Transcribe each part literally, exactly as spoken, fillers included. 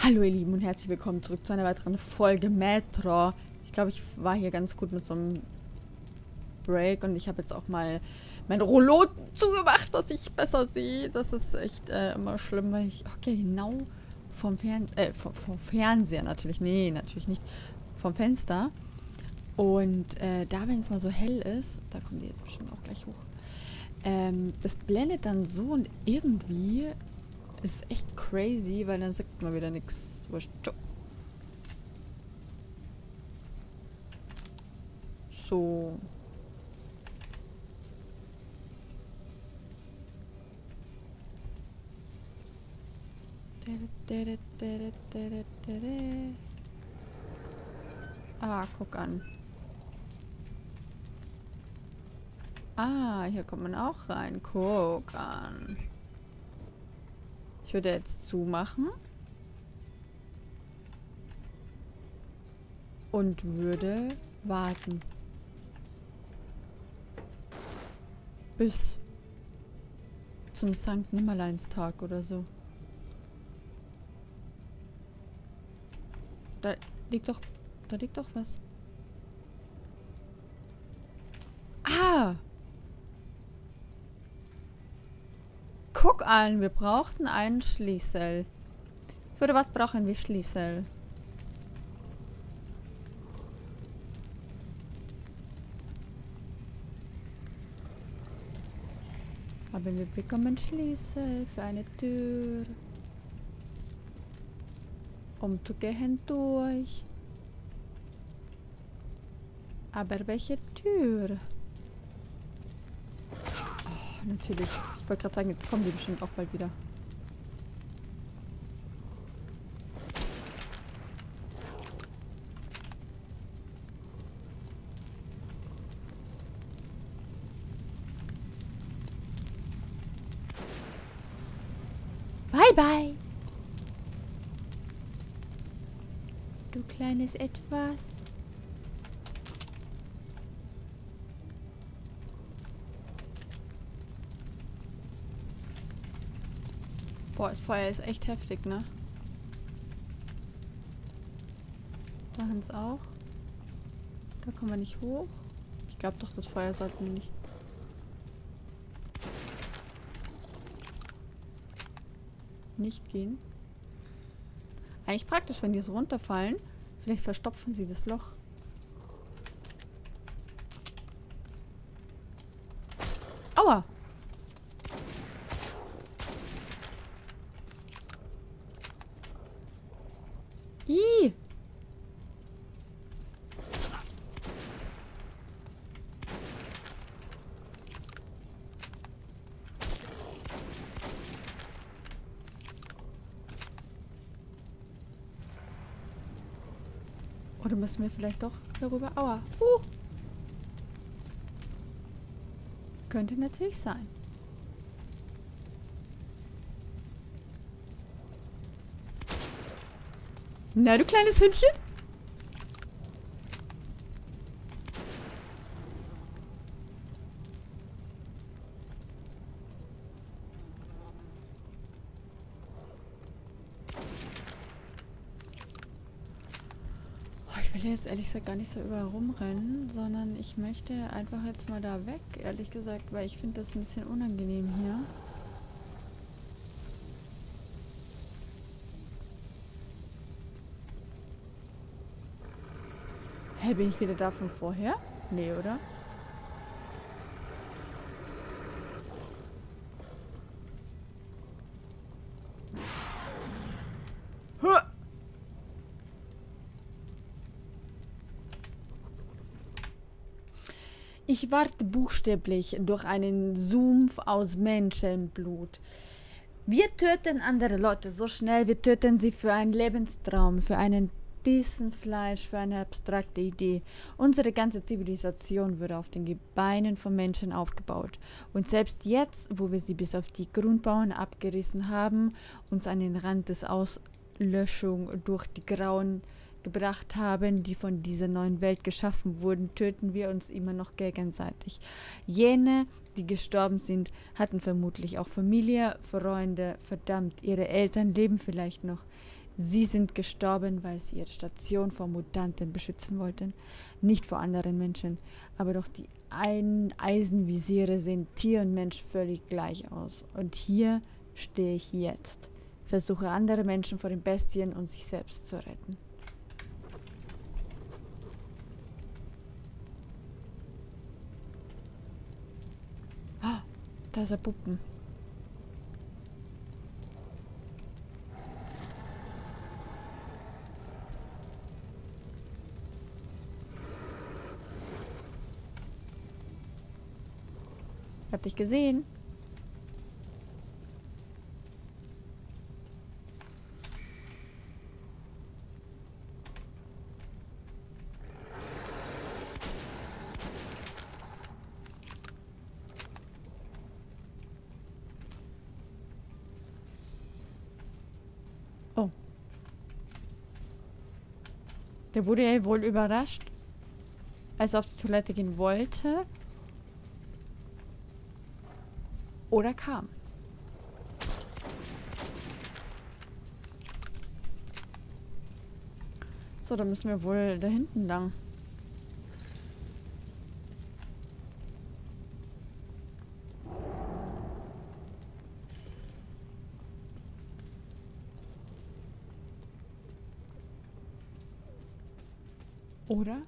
Hallo ihr Lieben und herzlich willkommen zurück zu einer weiteren Folge Metro. Ich glaube, ich war hier ganz gut mit so einem Break und ich habe jetzt auch mal mein Rollo zugemacht, dass ich besser sehe. Das ist echt äh, immer schlimm, weil ich okay, genau vom, Fern äh, vom, vom Fernseher natürlich, nee, natürlich nicht, vom Fenster. Und äh, da, wenn es mal so hell ist, da kommen die jetzt bestimmt auch gleich hoch, ähm, das blendet dann so und irgendwie ist echt crazy, weil dann sagt man wieder nichts. Wurscht. So. Ah, guck an. Ah, hier kommt man auch rein. Guck an. Ich würde jetzt zumachen. Und würde warten. Bis zum Sankt Nimmerleinstag oder so. Da liegt doch... Da liegt doch was. Ah! Guck an, wir brauchten einen Schlüssel. Für was brauchen wir Schlüssel? Aber wir bekommen Schlüssel für eine Tür. Um zu gehen durch. Aber welche Tür? Oh, natürlich. Ich wollte gerade sagen, jetzt kommen die bestimmt auch bald wieder. Bye, bye. Du kleines Etwas. Boah, das Feuer ist echt heftig, ne? Da hinten ist auch. Da kommen wir nicht hoch. Ich glaube doch, das Feuer sollten wir nicht... nicht gehen. Eigentlich praktisch, wenn die so runterfallen. Vielleicht verstopfen sie das Loch. Aua! Ih! Oder müssen wir vielleicht doch darüber... Aua! Uh. Könnte natürlich sein. Na, du kleines Hündchen? Ich will jetzt ehrlich gesagt gar nicht so überall rumrennen, sondern ich möchte einfach jetzt mal da weg, ehrlich gesagt, weil ich finde das ein bisschen unangenehm hier. Hä, hey, bin ich wieder da von vorher? Nee, oder? Ich warte buchstäblich durch einen Sumpf aus Menschenblut. Wir töten andere Leute so schnell, wir töten sie für einen Lebenstraum, für einen Bissen Fleisch, für eine abstrakte Idee. Unsere ganze Zivilisation wurde auf den Gebeinen von Menschen aufgebaut. Und selbst jetzt, wo wir sie bis auf die Grundmauern abgerissen haben, uns an den Rand des Auslöschung durch die Grauen gebracht haben, die von dieser neuen Welt geschaffen wurden, töten wir uns immer noch gegenseitig. Jene, die gestorben sind, hatten vermutlich auch Familie, Freunde, verdammt, ihre Eltern leben vielleicht noch. Sie sind gestorben, weil sie ihre Station vor Mutanten beschützen wollten, nicht vor anderen Menschen. Aber doch die Ein Eisenvisiere sehen Tier und Mensch völlig gleich aus. Und hier stehe ich jetzt. Versuche andere Menschen vor den Bestien und sich selbst zu retten. Ah, da ist ein Puppen. Ich hab dich gesehen. Oh. Der wurde ja wohl überrascht, als er auf die Toilette gehen wollte. Oder kam. So, dann müssen wir wohl da hinten lang. Oder?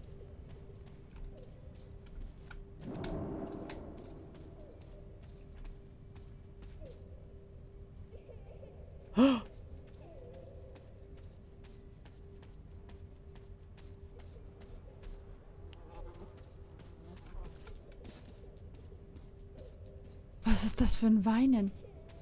Was ist das für ein Weinen?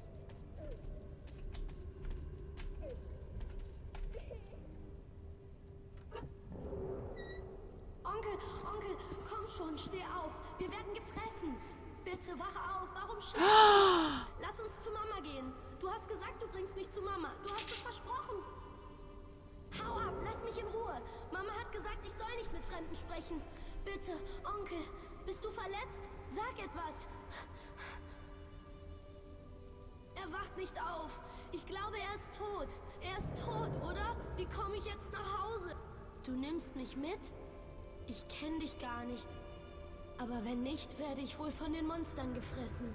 Onkel, Onkel, komm schon, steh auf. Wir werden gefressen. Bitte, wach auf. Warum schläfst du? Lass uns zu Mama gehen. Du hast gesagt, du bringst mich zu Mama. Du hast es versprochen. Hau ab, lass mich in Ruhe. Mama hat gesagt, ich soll nicht mit Fremden sprechen. Bitte, Onkel, bist du verletzt? Sag etwas. Er wacht nicht auf. Ich glaube, er ist tot. Er ist tot, oder? Wie komme ich jetzt nach Hause? Du nimmst mich mit? Ich kenne dich gar nicht. Aber wenn nicht, werde ich wohl von den Monstern gefressen.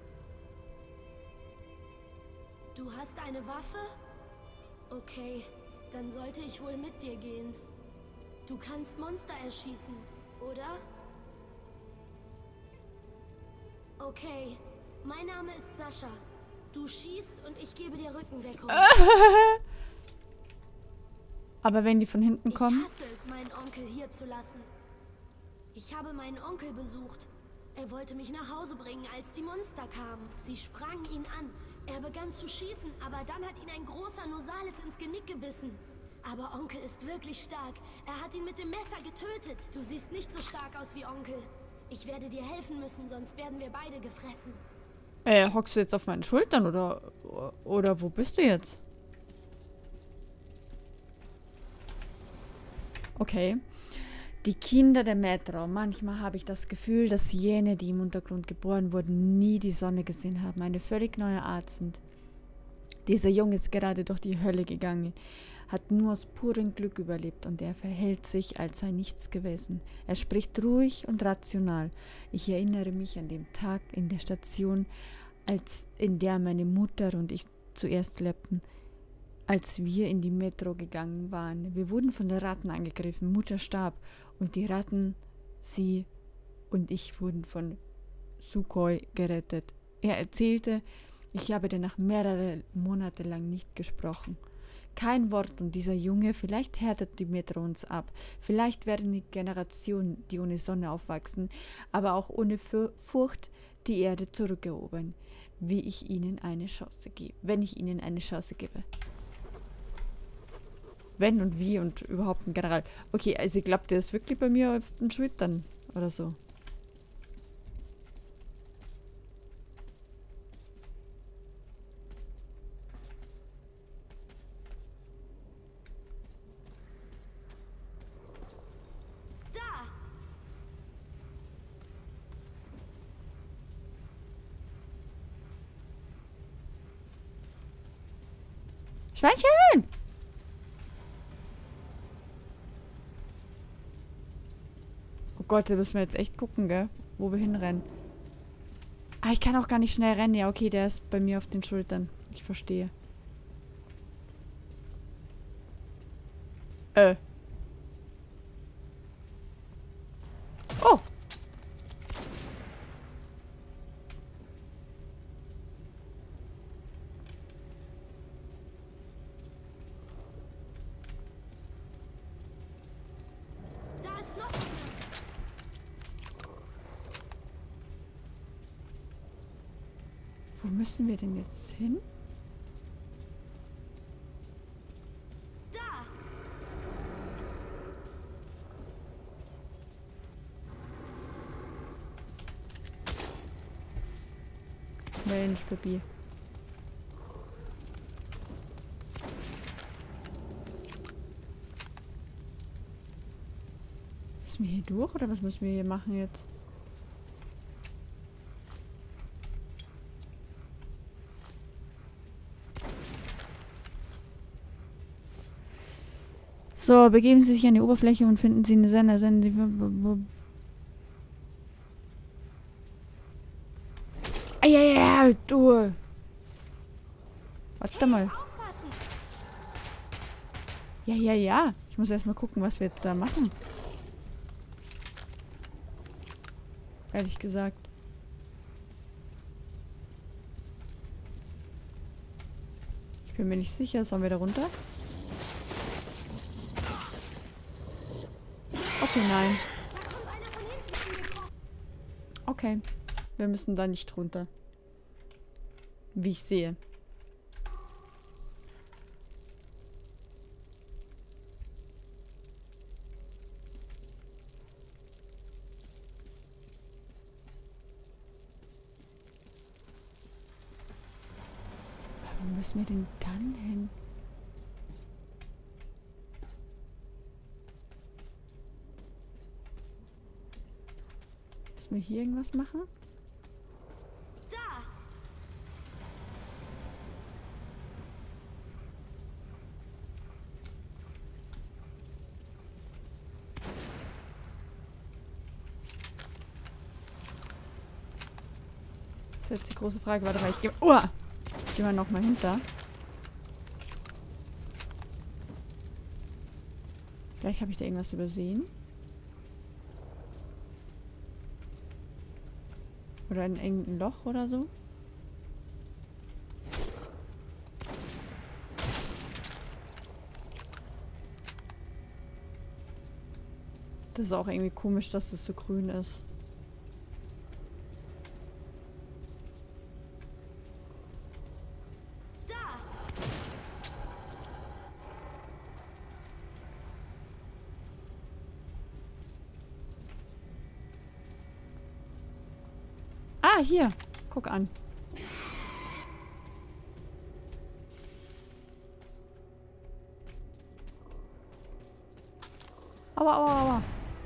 Du hast eine Waffe? Okay, dann sollte ich wohl mit dir gehen. Du kannst Monster erschießen, oder? Okay, mein Name ist Sascha. Du schießt und ich gebe dir Rückendeckung. Aber wenn die von hinten kommen? Ich hasse es, meinen Onkel hier zu lassen. Ich habe meinen Onkel besucht. Er wollte mich nach Hause bringen, als die Monster kamen. Sie sprangen ihn an. Er begann zu schießen, aber dann hat ihn ein großer Nosalis ins Genick gebissen. Aber Onkel ist wirklich stark. Er hat ihn mit dem Messer getötet. Du siehst nicht so stark aus wie Onkel. Ich werde dir helfen müssen, sonst werden wir beide gefressen. Äh, hockst du jetzt auf meinen Schultern oder, oder wo bist du jetzt? Okay. Die Kinder der Metro. Manchmal habe ich das Gefühl, dass jene, die im Untergrund geboren wurden, nie die Sonne gesehen haben. Eine völlig neue Art sind. Dieser Junge ist gerade durch die Hölle gegangen, hat nur aus purem Glück überlebt und er verhält sich, als sei nichts gewesen. Er spricht ruhig und rational. Ich erinnere mich an den Tag in der Station, als in der meine Mutter und ich zuerst lebten, als wir in die Metro gegangen waren. Wir wurden von den Ratten angegriffen. Mutter starb und die Ratten, sie und ich wurden von Sukhoi gerettet. Er erzählte, ich habe danach mehrere Monate lang nicht gesprochen. Kein Wort und dieser Junge, vielleicht härtet die Metro uns ab. Vielleicht werden die Generationen, die ohne Sonne aufwachsen, aber auch ohne Furcht die Erde zurückerobern, wie ich ihnen eine Chance gebe, wenn ich ihnen eine Chance gebe. Wenn und wie und überhaupt ein General. Okay, also glaubt ihr das wirklich bei mir auf den Schultern oder so? Da! Schweinchen! Oh Gott, da müssen wir jetzt echt gucken, gell? Wo wir hinrennen. Ah, ich kann auch gar nicht schnell rennen. Ja, okay, der ist bei mir auf den Schultern. Ich verstehe. Äh. Oh! Da ist noch einer. Wo müssen wir denn jetzt hin? Da! Mensch, Baby. Müssen wir hier durch oder was müssen wir hier machen jetzt? So, begeben Sie sich an die Oberfläche und finden Sie eine Sender. Senden Sie... Eieiei, du! Warte mal. Aufpassen! Ja, ja, ja. Ich muss erstmal gucken, was wir jetzt da machen. Ehrlich gesagt. Ich bin mir nicht sicher. Sollen wir da runter? Okay, nein. Da kommt einer von hinten angekrochen. Okay. Wir müssen da nicht runter. Wie ich sehe. Wo müssen wir denn dann hin? Müssen wir hier irgendwas machen? Da! Das ist jetzt die große Frage. Warte mal, ich gehe... Oh! Ich gehe mal nochmal hinter. Vielleicht habe ich da irgendwas übersehen. Oder in irgendein Loch oder so. Das ist auch irgendwie komisch, dass das so grün ist. Da! Ah, hier. Guck an. Aua, aua, aua.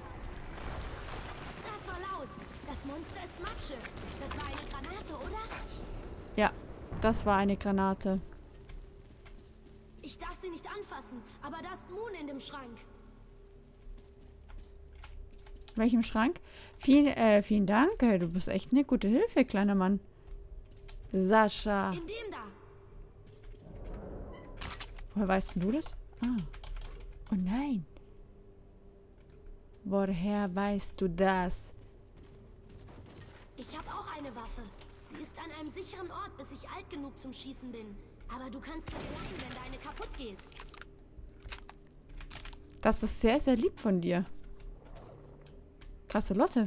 Das war laut. Das Monster ist Matsche. Das war eine Granate, oder? Ja, das war eine Granate. Ich darf sie nicht anfassen, aber da ist Moon in dem Schrank. Welchem Schrank? Vielen, äh, vielen Dank. Du bist echt eine gute Hilfe, kleiner Mann. Sascha. In dem da. Woher weißt denn du das? Ah. Oh nein. Woher weißt du das? Ich habe auch eine Waffe. Sie ist an einem sicheren Ort, bis ich alt genug zum Schießen bin. Aber du kannst sie mir lassen, wenn deine kaputt geht. Das ist sehr, sehr lieb von dir. Krasse Lotte.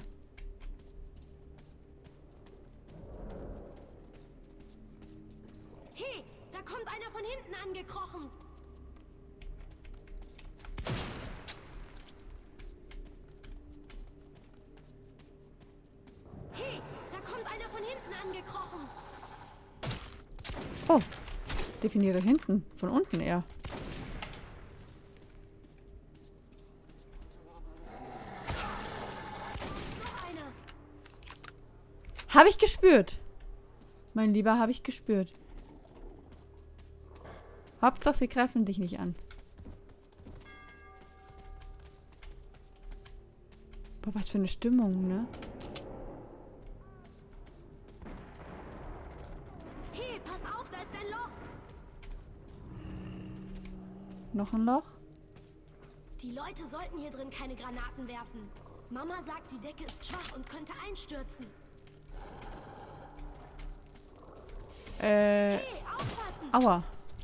Hey, da kommt einer von hinten angekrochen. Hey, da kommt einer von hinten angekrochen. Oh. Definiere hinten. Von unten eher. Noch einer. Habe ich gespürt. Mein Lieber, habe ich gespürt. Hauptsache, sie greifen dich nicht an. Boah, was für eine Stimmung, ne? Hey, pass auf, da ist ein Loch. Noch ein Loch? Die Leute sollten hier drin keine Granaten werfen. Mama sagt, die Decke ist schwach und könnte einstürzen. Äh. Hey, aufpassen! Aua.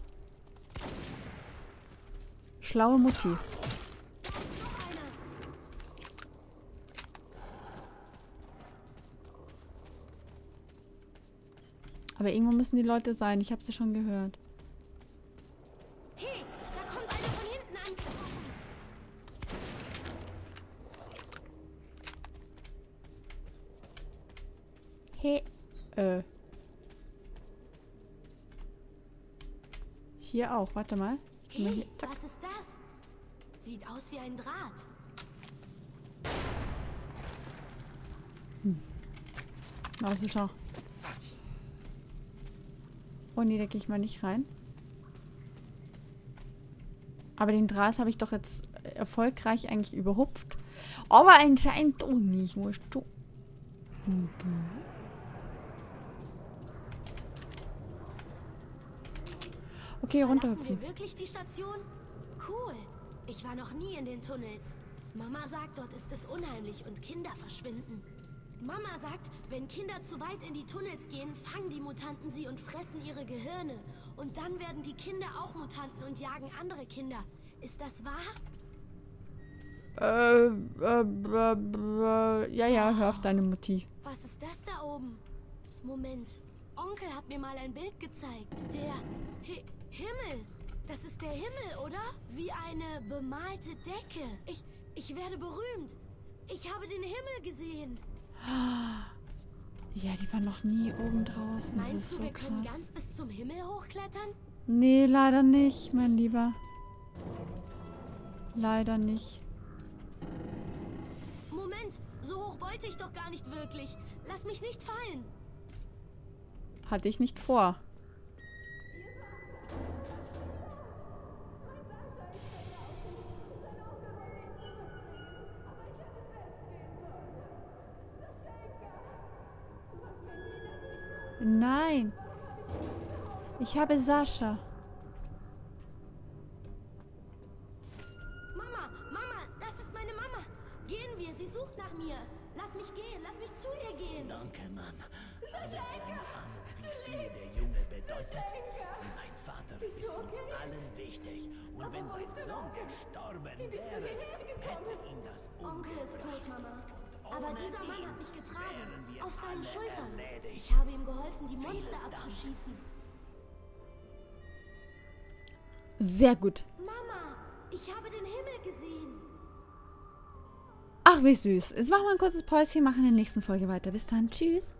Schlaue Mutti. Da ist noch einer. Aber irgendwo müssen die Leute sein. Ich habe sie schon gehört. Hey, da kommt einer von hinten angekrochen. Hey. Äh. Hier auch. Warte mal. Ich geh mal Hey, hier. Zack. was ist das? Sieht aus wie ein Draht. Also schau. Oh nee, da gehe ich mal nicht rein. Aber den Draht habe ich doch jetzt erfolgreich eigentlich überhupft. Aber anscheinend doch nicht. Musst du. Okay. Okay, Verlassen runterhüpfen. wir wirklich die Station? Cool. Ich war noch nie in den Tunnels. Mama sagt, dort ist es unheimlich und Kinder verschwinden. Mama sagt, wenn Kinder zu weit in die Tunnels gehen, fangen die Mutanten sie und fressen ihre Gehirne. Und dann werden die Kinder auch Mutanten und jagen andere Kinder. Ist das wahr? Äh, äh, äh, äh, ja, ja, hör auf deine Mutti. Was ist das da oben? Moment. Onkel hat mir mal ein Bild gezeigt. Der Hi- Himmel. Das ist der Himmel, oder? Wie eine bemalte Decke. Ich, ich werde berühmt. Ich habe den Himmel gesehen. Ja, die war noch nie oben draußen. Das Meinst ist du, so wir können krass. ganz bis zum Himmel hochklettern? Nee, leider nicht, mein Lieber. Leider nicht. Moment, so hoch wollte ich doch gar nicht wirklich. Lass mich nicht fallen. Hatte ich nicht vor. Nein. Ich habe Sascha. Mama, Mama, das ist meine Mama. Gehen wir, sie sucht nach mir. Lass mich gehen, lass mich zu ihr gehen. Danke, Mann. Haben Sie eine Ahnung, wie viel der Junge bedeutet? Sein Vater ist uns allen wichtig. Und wenn sein Sohn gestorben wäre, hätte ihn das Onkel ist tot, Mama. Und Aber ohne dieser Mann ihn hat mich getragen. wären wir Auf seinen alle Schultern. erledigt. Ich habe ihm geholfen, die Monster Vielen Dank. abzuschießen. Sehr gut. Mama, ich habe den Himmel gesehen. Ach, wie süß. Jetzt machen wir ein kurzes Päuschen, machen in der nächsten Folge weiter. Bis dann. Tschüss.